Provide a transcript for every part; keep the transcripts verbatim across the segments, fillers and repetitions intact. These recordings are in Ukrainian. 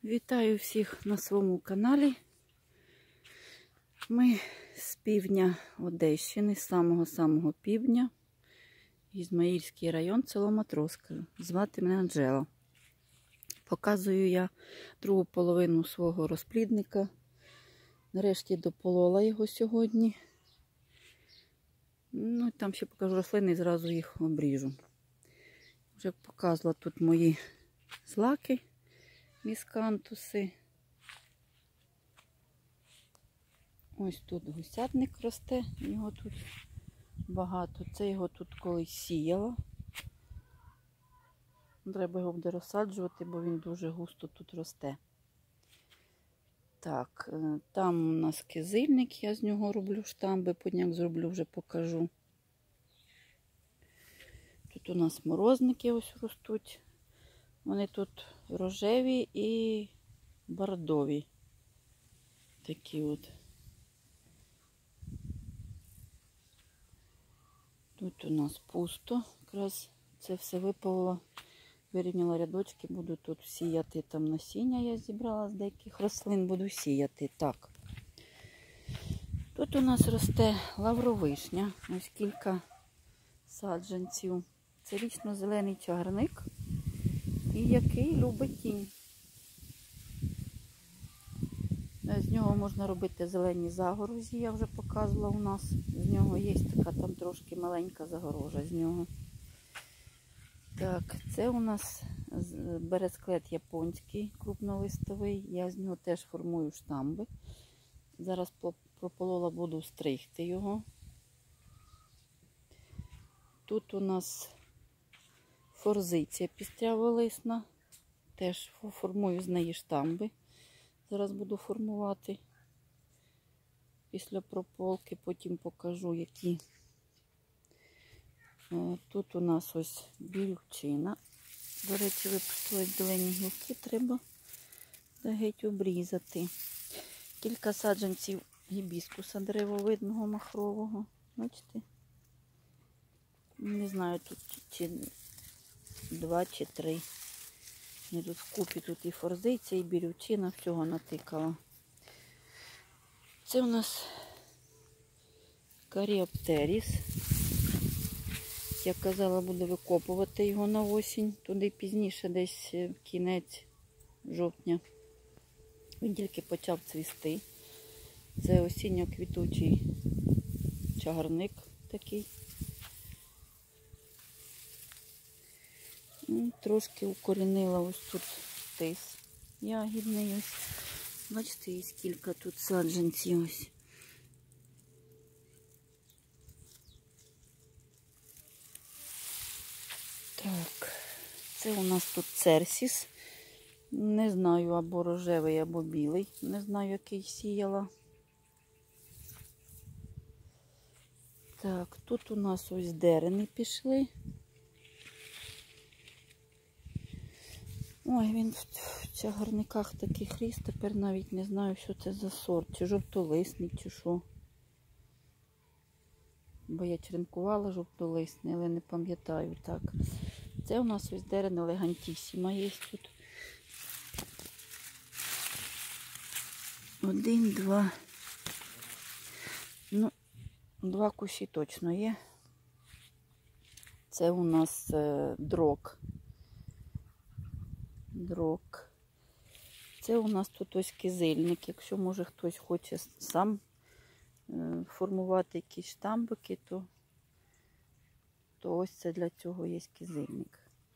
Вітаю всіх на своєму каналі. Ми з півдня Одещини, з самого-самого півдня. Ізмаїльський район, село Матроска. Звати мене Анжела. Показую я другу половину свого розплідника. Нарешті дополола його сьогодні. Ну і там ще покажу рослини і зразу їх обріжу. Вже показувала тут мої злаки. Міскантуси. Ось тут гусятник росте, його тут багато. Це його тут колись сіяла. Треба його буде розсаджувати, бо він дуже густо тут росте. Так, там у нас кизильник, я з нього роблю штамби, подняк зроблю, вже покажу. Тут у нас морозники ось ростуть. Вони тут рожеві і бордові. Такі от. Тут у нас пусто. Якраз це все випало. Вирівняла рядочки, буду тут сіяти. Там насіння я зібрала з деяких рослин, буду сіяти. Так. Тут у нас росте лавровишня. Ось кілька саджанців. Це вічно-зелений чагарник. І який любить тінь. З нього можна робити зелені загорожі, я вже показувала у нас. З нього є така там трошки маленька загорожа з нього. Так, це у нас бересклет японський, крупнолистовий. Я з нього теж формую штамби. Зараз прополола, буду стригти його. Тут у нас форзиція пістряволисна. Теж формую з неї штамби. Зараз буду формувати після прополки, потім покажу, які. Тут у нас ось бірючина. До речі, випустили зелені гілки, треба геть обрізати. Кілька саджанців гібіскуса деревовидного махрового. Бачите? Не знаю, тут чи два чи три. Мені тут вкупі тут і форзиця, і бірючина, всього натикала. Це у нас каріоптеріс. Я казала, буду викопувати його на осінь. Туди пізніше, десь в кінець жовтня. Він тільки почав цвісти. Це осінньо-квітучий чагарник такий. Трошки укорінила ось тут тис ягідний. Ось. Бачите, є скільки тут саджанців ось. Так, це у нас тут церсіс. Не знаю, або рожевий, або білий. Не знаю, який сіяла. Так, тут у нас ось дерени пішли. Ой, він в чагарниках таких ріс, тепер навіть не знаю, що це за сорт, чи жовтолисний, чи що. Бо я черенкувала жовтолисний, але не пам'ятаю так. Це у нас ось дерен елегантісіма є тут. Один, два. Ну, два кущі точно є. Це у нас е, дрок. Дрок. Це у нас тут ось кизильник. Якщо, може, хтось хоче сам е, формувати якісь штамбики, то, то ось це для цього є кизильник.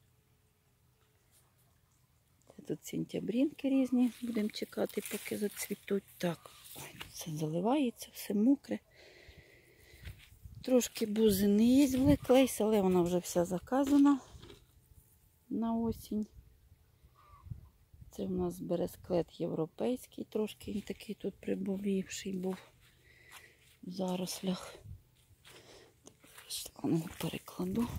Це тут сентябрінки різні. Будемо чекати, поки зацвітуть. Так, ой, це заливається, все мокре. Трошки бузини є в леклейс, але вона вже вся заказана на осінь. Це у нас бересклет європейський, трошки він такий тут прибовівший був в зарослях. Ну, перекладу.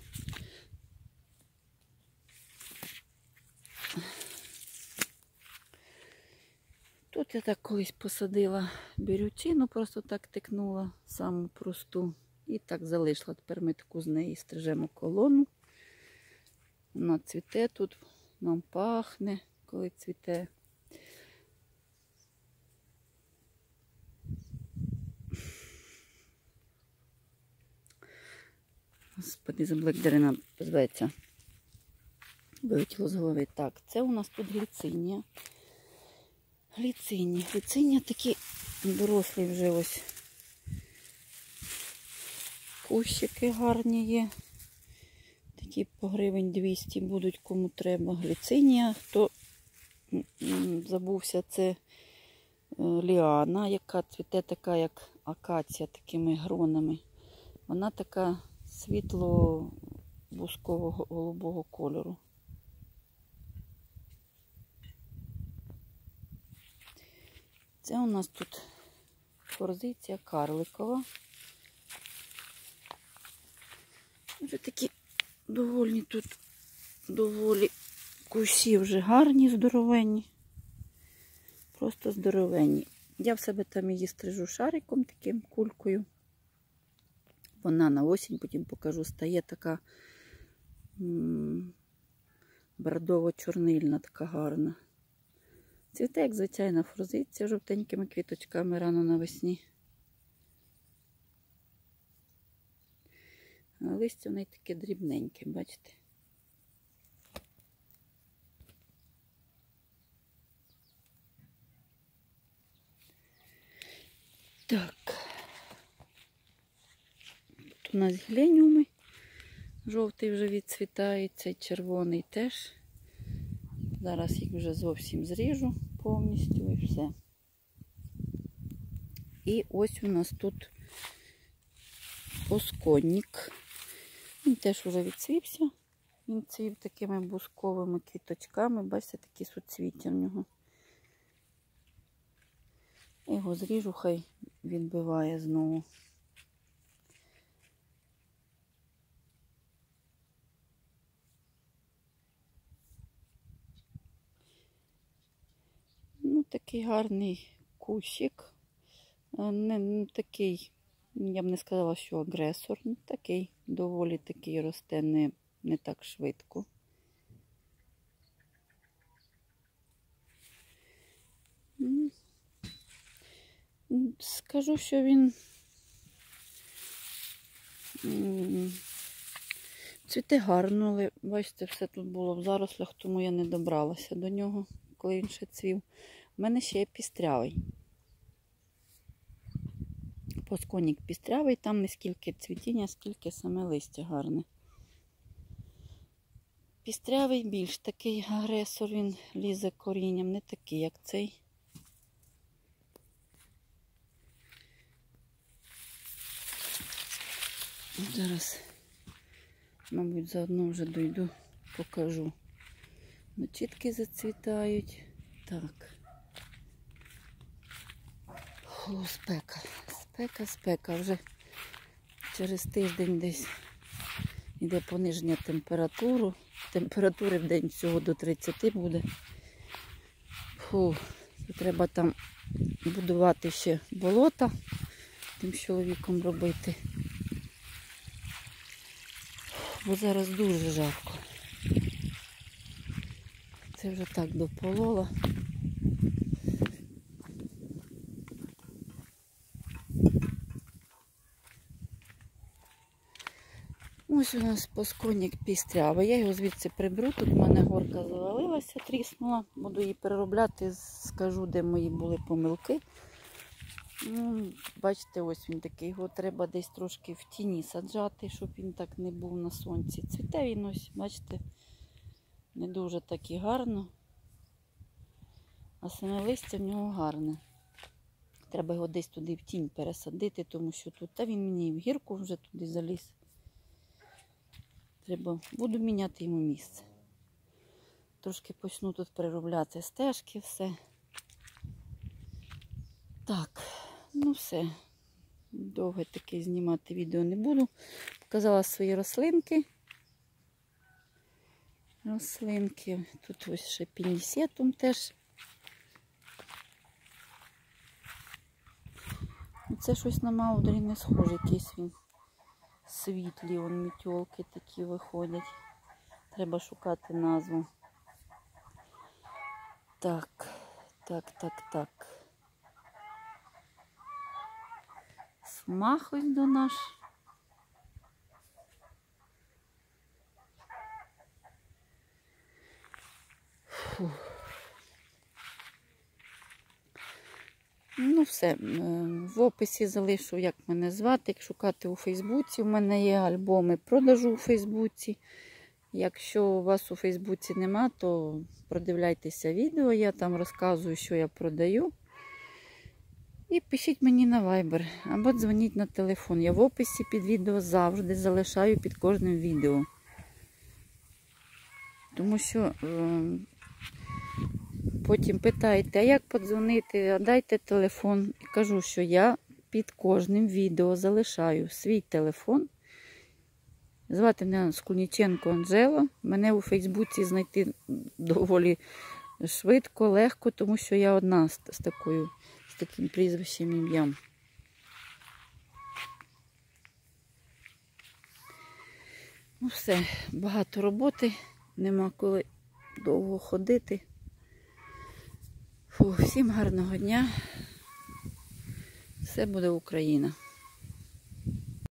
Тут я так колись посадила бірючину, просто так тикнула, саму просту. І так залишила. Тепер ми таку з неї стрижемо колону. Вона цвіте тут, нам пахне, коли цвіте. Господи, заблокдерина зветься. Вилетіло з голови. Так, це у нас тут гліцинія. Гліцинія. Гліцинія такі дорослі вже ось. Кущики гарні є. Такі по гривень двісті будуть, кому треба. Гліцинія. Хто забувся, це ліана, яка цвіте така, як акація, такими гронами. Вона така світло-бускового голубого кольору. Це у нас тут форзиція карликова. Вже такі доволі тут, доволі кущі вже гарні, здоровенні. Просто здоровенні. Я в себе там її стрижу шариком, таким кулькою. Вона на осінь, потім покажу, стає така бордово-чорнильна, така гарна. Цвіте, як звичайна форзиція, жовтенькими квіточками рано навесні. А листя в неї таке дрібненьке, бачите? Так. Тут у нас геленіуми. Жовтий вже відцвітається, червоний теж. Зараз їх вже зовсім зріжу повністю і все. І ось у нас тут посконник. Він теж вже відцвівся. Він цвів такими бусковими квіточками. Бачите, такі суцвіття в нього. Його зріжу, хай відбиває знову. Ну, такий гарний кущик. Не, не такий, я б не сказала, що агресор. Не такий, доволі такий росте не, не так швидко. Скажу, що він цвіте гарно, але бачите, все тут було в зарослях, тому я не добралася до нього, коли він ще цвів. У мене ще є пістрявий. Посконник пістрявий, там не скільки цвітіння, скільки саме листя гарне. Пістрявий більш такий агресор, він лізе корінням, не такий, як цей. Зараз, мабуть, заодно вже дойду, покажу. Ночітки зацвітають. Так. О, спека. Спека, спека. Вже через тиждень десь йде пониження температури. Температури в день всього до тридцяти буде. Фу, треба там будувати ще болота, тим чоловіком робити. Бо зараз дуже жарко. Це вже так дополола. Ось у нас посконник пістрявий. Я його звідси приберу. Тут в мене горка завалилася, тріснула. Буду її переробляти, скажу, де мої були помилки. Ну, бачите, ось він такий. Його треба десь трошки в тіні саджати, щоб він так не був на сонці. Цвіте він ось, бачите, не дуже так і гарно. А саме листя в нього гарне. Треба його десь туди в тінь пересадити, тому що тут, та він мені в гірку вже туди заліз. Треба, буду міняти йому місце. Трошки почну тут переробляти стежки, все. Так, ну все. Довго таки знімати відео не буду. Показала свої рослинки. Рослинки. Тут ось ще пінісетум теж. Це щось на маудері не схоже, якийсь він світлі, вон мітьолки такі виходять. Треба шукати назву. Так, так, так, так. Смах ось до наш. Фух. Ну все, в описі залишу, як мене звати, як шукати у Фейсбуці. У мене є альбоми продажу у Фейсбуці. Якщо у вас у Фейсбуці нема, то продивляйтеся відео, я там розказую, що я продаю. І пишіть мені на Viber або дзвоніть на телефон. Я в описі під відео завжди залишаю під кожним відео. Тому що е, потім питаєте, а як подзвонити, а дайте телефон. І кажу, що я під кожним відео залишаю свій телефон. Звати мене Скульніченко Анжела. Мене у Фейсбуці знайти доволі швидко, легко, тому що я одна з, з, такою, з таким прізвищем, ім'ям. Ну все, багато роботи, нема коли довго ходити. Фу, всім гарного дня. Все буде Україна.